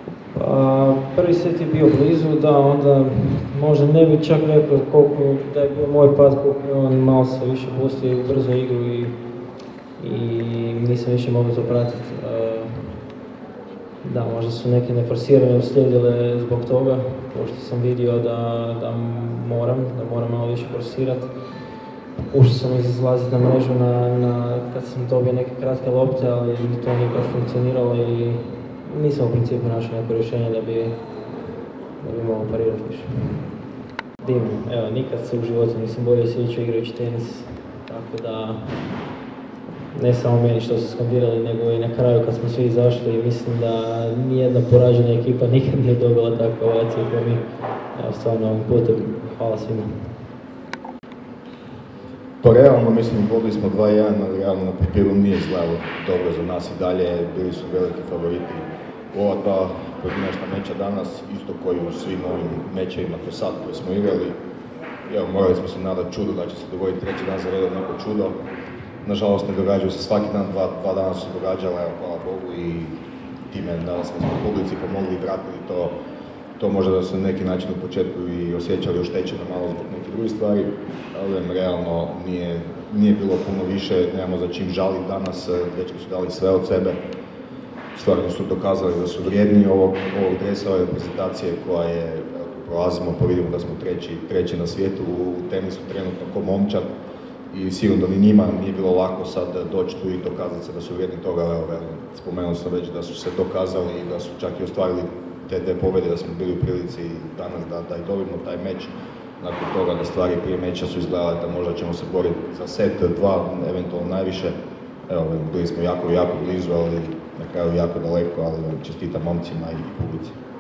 Pa, prvi set je bio blizu, da, onda možda ne bih čak rekao koliko da je bio moj pad, koliko je on malo se više pustio u brzo igru i nisam više mogao to pratiti. Da, možda su neke neforsirane uslijedile zbog toga, pošto sam vidio da moram malo više forsirati. Pokušao sam izlaziti na mrežu kad sam dobio neke kratke lopte, ali to nije baš funkcioniralo i nisam u principu našao neko rješenje da bi mogao parirati više. Divno, evo, nikad se u životu nisam bolje osjećao igrajući tenis, tako da ne samo meni što su skandirali, nego i na kraju kad smo svi izašli i mislim da nijedna poražena ekipa nikad nije dobila takve ovacije kao mi. Evo, stvarno ovim putem, hvala svima. Pa realno, mislim, dobili smo 2-1, ali realno na papiru nije izgledalo dobro za nas i dalje, bili su veliki favoriti. Ova dva pojedinačna meča danas, isto koji u svim ovim mečevima do sad koje smo igrali, evo, morali smo se nadati čudo da će se dogoditi treći dan za redom neko čudo. Nažalost, ne događaju se svaki dan, dva dana su se događale, evo, hvala Bogu, i time danas smo publici pomogli i vratili to možda da su na neki način u početku i osjećali oštećeno malo zbog nekih drugih stvari, ali realno nije bilo puno više, nemamo za čim žaliti danas, dečki su dali sve od sebe. Stvarno su dokazali da su vrijedni ovog dresa, ove reprezentacije koja je, prolazimo pa vidimo da smo treći na svijetu u tenisu trenutno ko momčad i sigurno ni njima nije bilo lako sad doći tu i dokazati se da su vrijedni toga. Spomenuo sam već da su se dokazali i da su čak i ostvarili te dve pobjede, da smo bili u prilici danas da i dobimo taj meč. Nakon toga da stvari prije meča su izgledale da možda ćemo se boriti za set, dva, eventualno najviše. Evo, bili smo jako blizu, ali na kraju jako daleko, ali čestitam momcima i publici.